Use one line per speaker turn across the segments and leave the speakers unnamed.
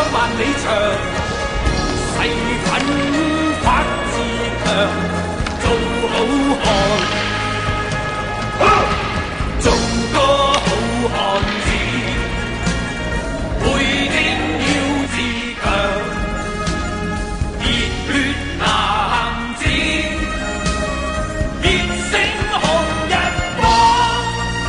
萬里長，誓奮發自強，做好漢。頌歌好漢子，每天要自強，熱血男子，熱星紅日光。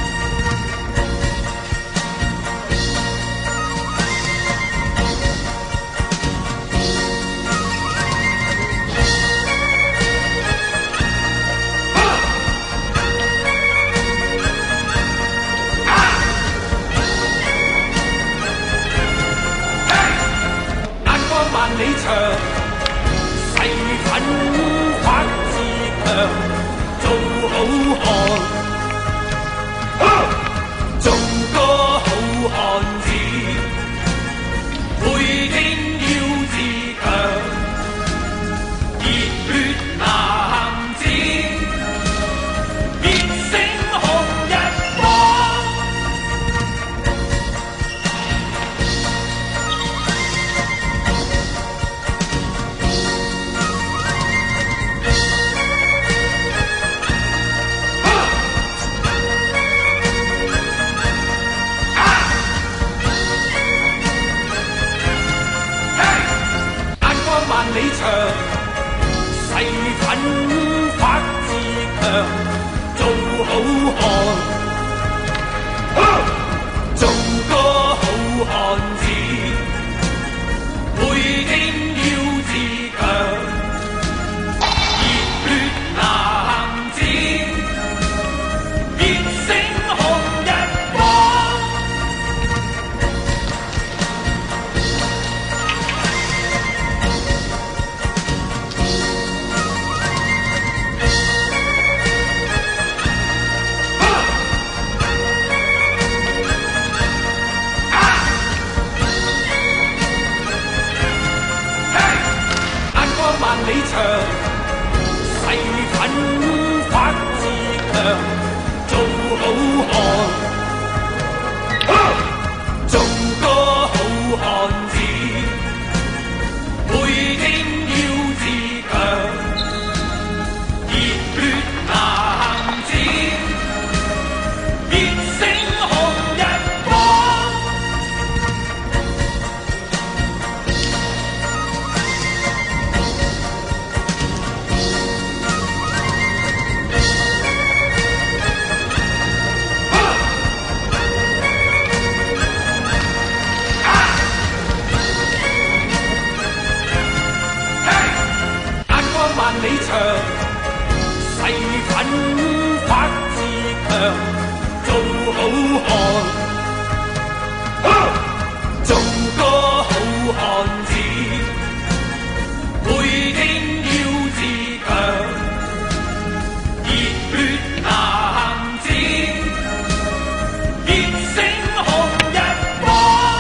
萬里長，誓奮發自強，做好漢。頌歌好漢子，每天要自強，熱血男子，熱星紅日光。萬里長，誓奮發自強，做好漢。頌歌好漢子，每天要自強，熱血男子，熱星紅日光。萬里長，誓奮發自強，做好漢。頌歌好漢子，每天要自強，熱血男子，熱星紅日光。萬里長，誓奮發自強，做好漢。頌歌好漢子，每天要自強，熱血男子，熱星紅日光。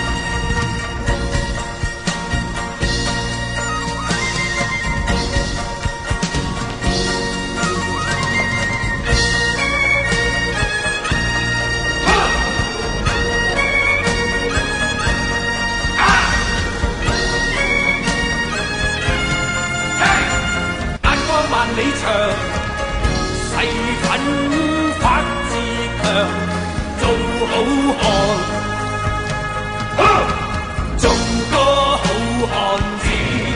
萬里長，誓奮發自強，做好漢。頌歌好漢子，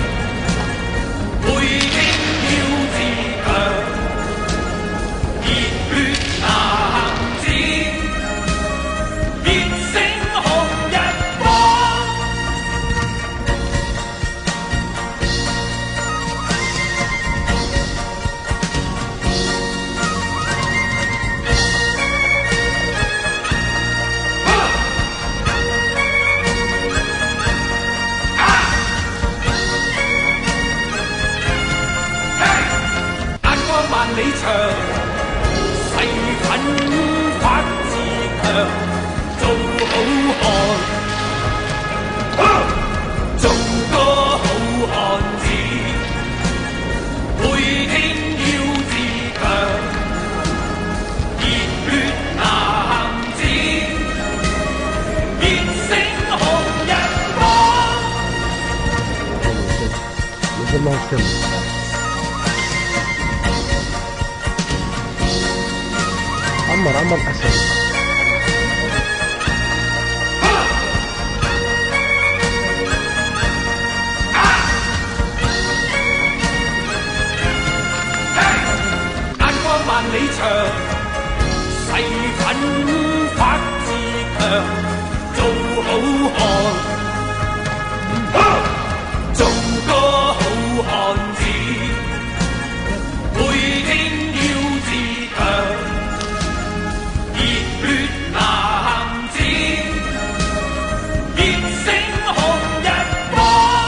每天要自強，熱血男子，熱星紅日光。
والله كم عمر حسن
萬里長，誓奮發自強，做好漢，做個好漢子，每天要自強，熱血男子，熱星紅日光。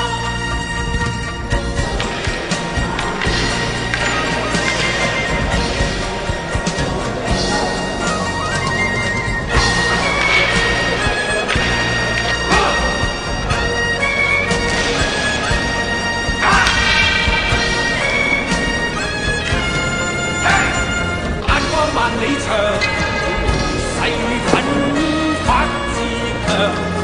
萬里長，誓奮發自強。